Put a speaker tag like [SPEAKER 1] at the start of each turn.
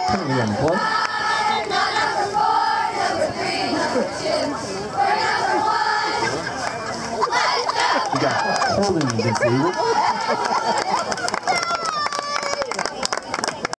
[SPEAKER 1] Currently on play. We got holding against the Eagles.